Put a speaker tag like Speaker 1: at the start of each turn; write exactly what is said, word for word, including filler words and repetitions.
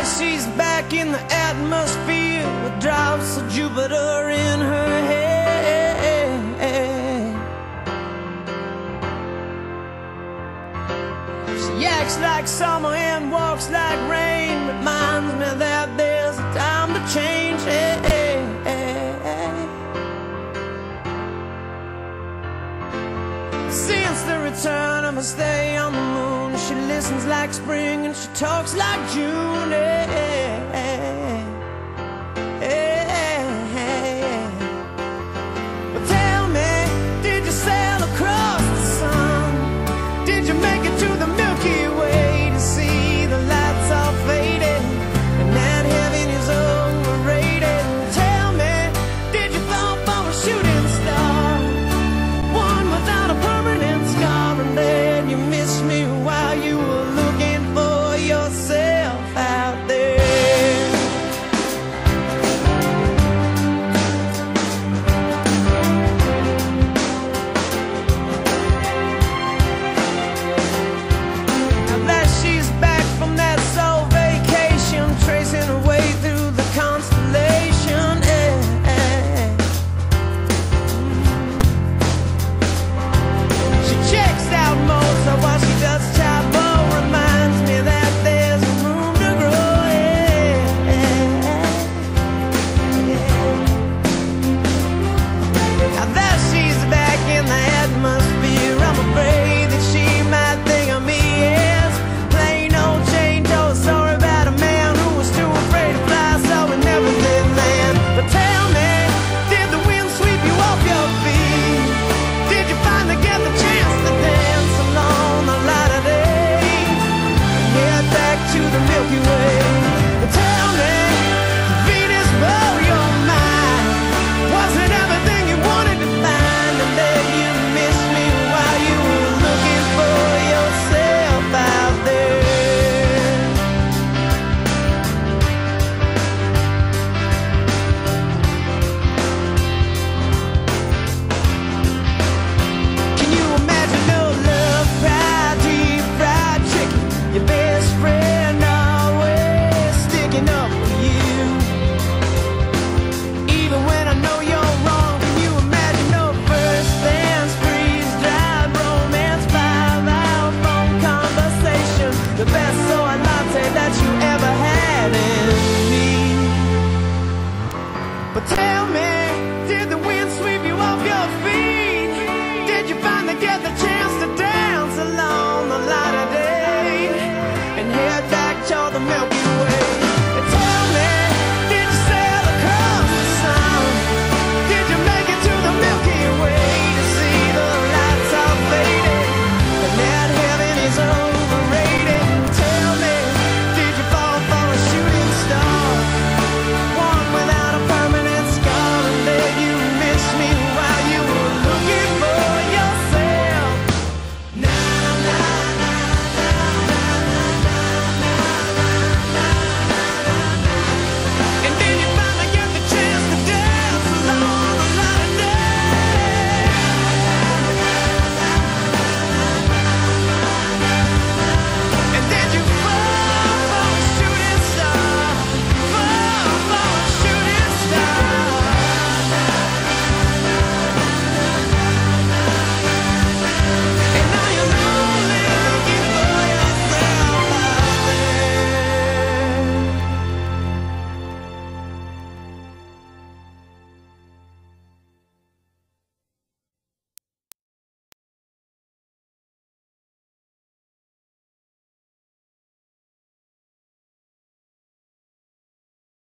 Speaker 1: She's back in the atmosphere with drops of Jupiter in her head. She acts like summer and walks like rain, reminds me that there's a time to change. Since the return of her stay on the moon, she listens like spring and she talks like June.